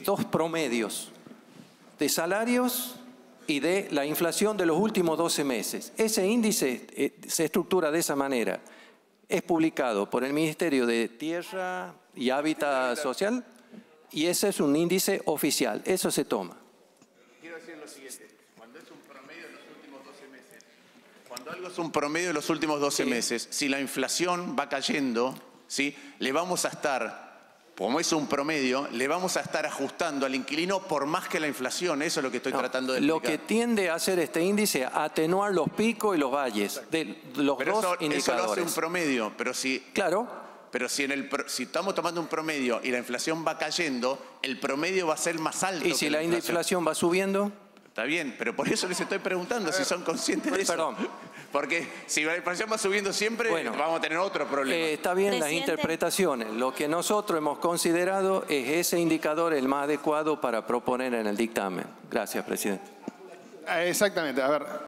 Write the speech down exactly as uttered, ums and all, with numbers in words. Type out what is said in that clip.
dos promedios de salarios y de la inflación de los últimos doce meses. Ese índice eh, se estructura de esa manera. Es publicado por el Ministerio de Tierra y Hábitat Social y ese es un índice oficial. Eso se toma. Quiero decir lo siguiente. Cuando es un promedio de los últimos doce meses, cuando algo es un promedio de los últimos doce sí. meses, si la inflación va cayendo, ¿sí?, le vamos a estar, como es un promedio, le vamos a estar ajustando al inquilino por más que la inflación. Eso es lo que estoy no, tratando de explicar. Lo que tiende a hacer este índice, atenuar los picos y los valles de los pero dos eso, indicadores. Eso lo hace un promedio, pero si... Claro. Pero si, en el, si estamos tomando un promedio y la inflación va cayendo, el promedio va a ser más alto. ¿Y si la inflación? inflación va subiendo? Está bien, pero por eso les estoy preguntando si son conscientes de eso. Perdón. Porque si la inflación va subiendo siempre, bueno, vamos a tener otro problema. Eh, está bien Presidente. las interpretaciones. Lo que nosotros hemos considerado es ese indicador el más adecuado para proponer en el dictamen. Gracias, presidente. Exactamente. A ver,